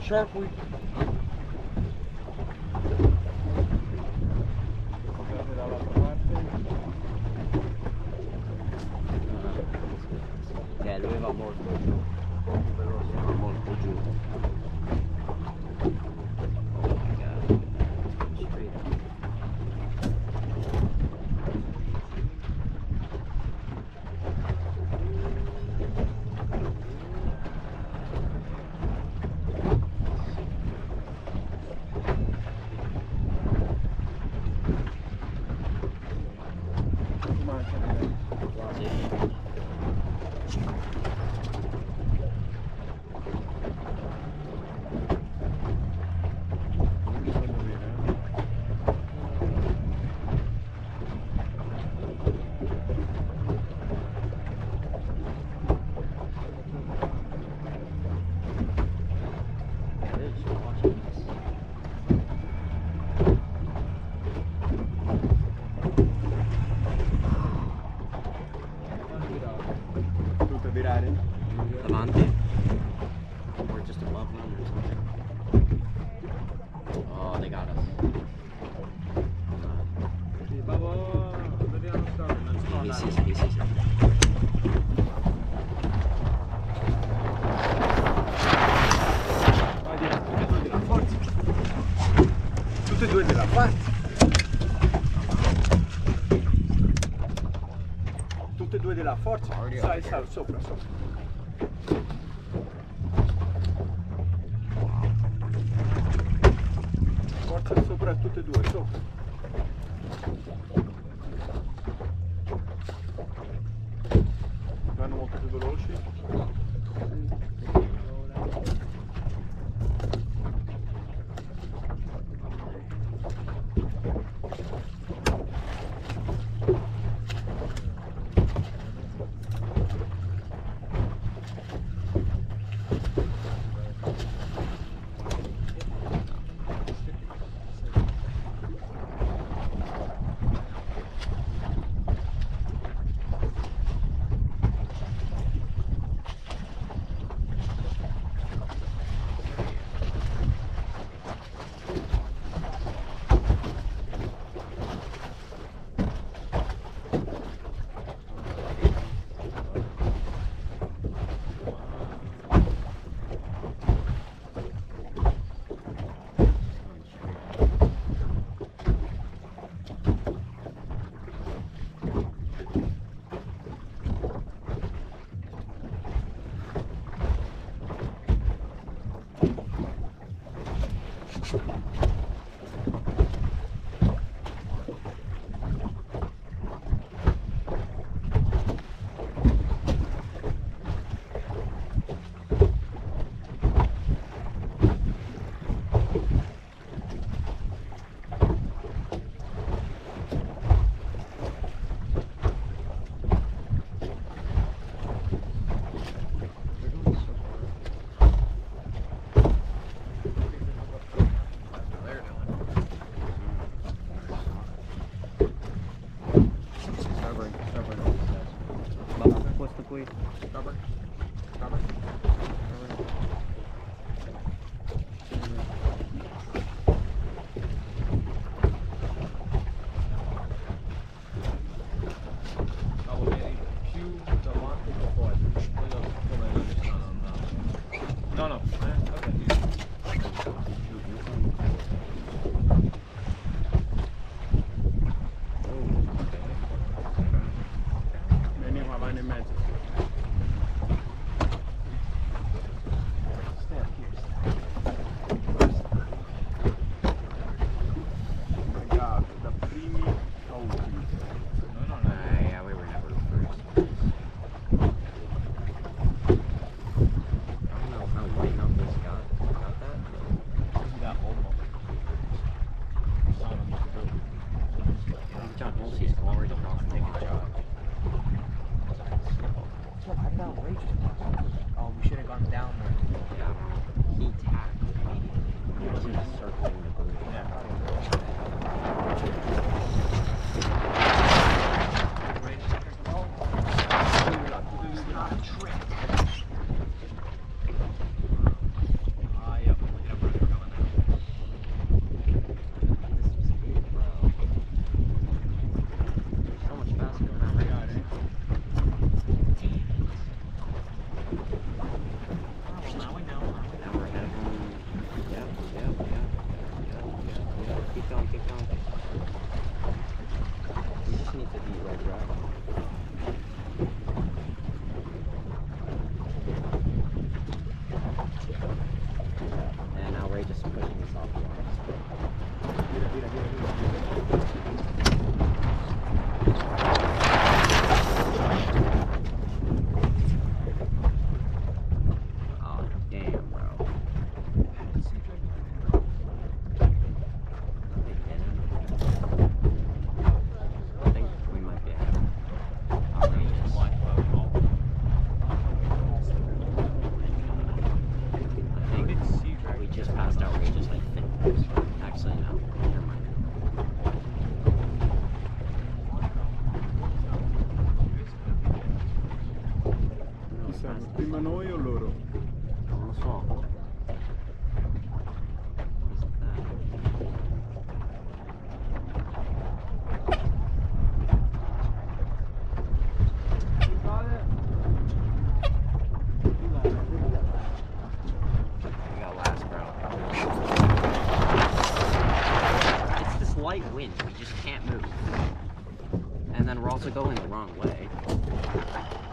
sharply. Lui va molto giù, veloce, va molto giù. Oh my god, straight up. Davanti? Or just above them or something? Oh, they got us. He sees it, he sees it. Tutte e due della parte. Tutte e due della forza. Sai, sopra, sopra. Forza sopra tutte e due, sopra. Vanno molto più veloci. Ma noi o loro? Non lo so. We got last, bro. It's this light wind. We just can't move. And then we're also going the wrong way.